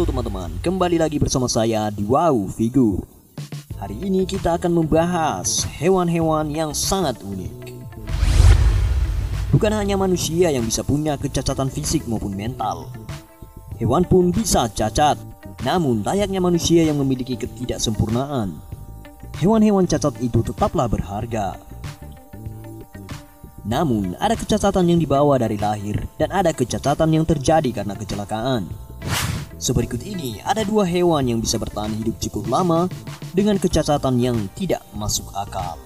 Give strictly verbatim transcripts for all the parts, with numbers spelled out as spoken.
Halo teman-teman, kembali lagi bersama saya di Wow Figur. Hari ini kita akan membahas hewan-hewan yang sangat unik. Bukan hanya manusia yang bisa punya kecacatan fisik maupun mental. Hewan pun bisa cacat, namun layaknya manusia yang memiliki ketidaksempurnaan. Hewan-hewan cacat itu tetaplah berharga. Namun, ada kecacatan yang dibawa dari lahir dan ada kecacatan yang terjadi karena kecelakaan. Seberikut ini ada dua hewan yang bisa bertahan hidup cukup lama dengan kecacatan yang tidak masuk akal.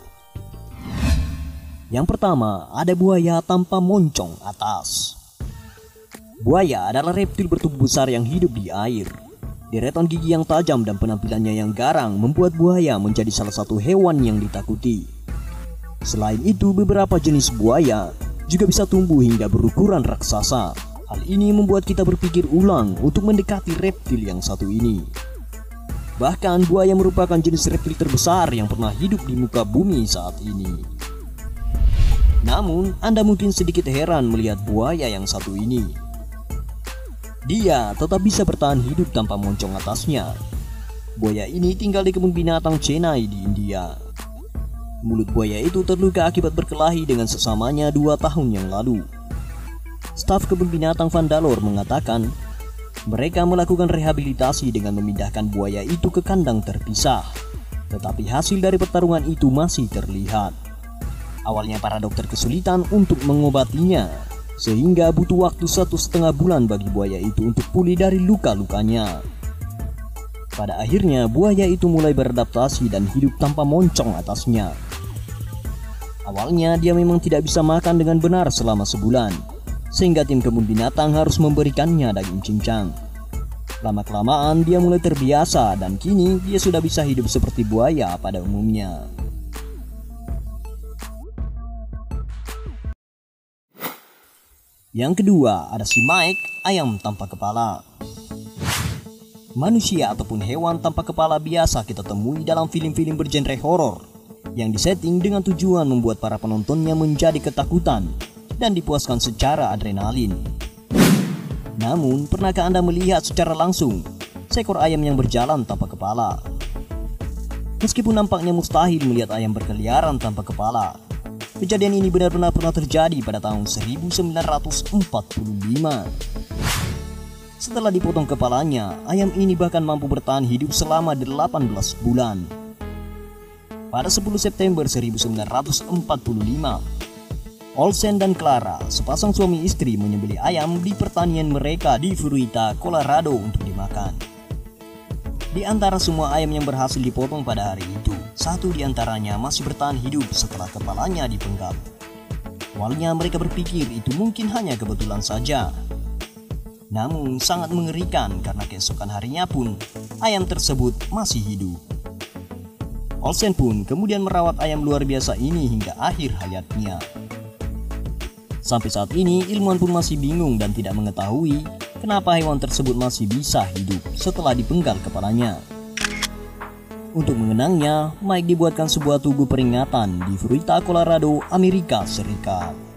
Yang pertama, ada buaya tanpa moncong atas. Buaya adalah reptil bertubuh besar yang hidup di air. Deretan gigi yang tajam dan penampilannya yang garang membuat buaya menjadi salah satu hewan yang ditakuti. Selain itu, beberapa jenis buaya juga bisa tumbuh hingga berukuran raksasa. Hal ini membuat kita berpikir ulang untuk mendekati reptil yang satu ini. Bahkan buaya merupakan jenis reptil terbesar yang pernah hidup di muka bumi saat ini. Namun, Anda mungkin sedikit heran melihat buaya yang satu ini. Dia tetap bisa bertahan hidup tanpa moncong atasnya. Buaya ini tinggal di kebun binatang Chennai di India. Mulut buaya itu terluka akibat berkelahi dengan sesamanya dua tahun yang lalu. Staf kebun binatang Vandalore mengatakan mereka melakukan rehabilitasi dengan memindahkan buaya itu ke kandang terpisah. Tetapi hasil dari pertarungan itu masih terlihat. Awalnya para dokter kesulitan untuk mengobatinya, sehingga butuh waktu satu setengah bulan bagi buaya itu untuk pulih dari luka-lukanya. Pada akhirnya buaya itu mulai beradaptasi dan hidup tanpa moncong atasnya. Awalnya dia memang tidak bisa makan dengan benar selama sebulan, sehingga tim kebun binatang harus memberikannya daging cincang. Lama-kelamaan dia mulai terbiasa dan kini dia sudah bisa hidup seperti buaya pada umumnya. Yang kedua ada si Mike, ayam tanpa kepala. Manusia ataupun hewan tanpa kepala biasa kita temui dalam film-film bergenre horor yang disetting dengan tujuan membuat para penontonnya menjadi ketakutan dan dipuaskan secara adrenalin. Namun, pernahkah Anda melihat secara langsung seekor ayam yang berjalan tanpa kepala? Meskipun nampaknya mustahil melihat ayam berkeliaran tanpa kepala, kejadian ini benar-benar pernah terjadi pada tahun seribu sembilan ratus empat puluh lima. Setelah dipotong kepalanya, ayam ini bahkan mampu bertahan hidup selama delapan belas bulan. Pada sepuluh September seribu sembilan ratus empat puluh lima, Olsen dan Clara, sepasang suami istri, menyembelih ayam di pertanian mereka di Fruita, Colorado untuk dimakan. Di antara semua ayam yang berhasil dipotong pada hari itu, satu di antaranya masih bertahan hidup setelah kepalanya dipenggal. Awalnya mereka berpikir itu mungkin hanya kebetulan saja. Namun sangat mengerikan karena keesokan harinya pun ayam tersebut masih hidup. Olsen pun kemudian merawat ayam luar biasa ini hingga akhir hayatnya. Sampai saat ini ilmuwan pun masih bingung dan tidak mengetahui kenapa hewan tersebut masih bisa hidup setelah dipenggal kepalanya. Untuk mengenangnya, Mike dibuatkan sebuah tugu peringatan di Fruita, Colorado, Amerika Serikat.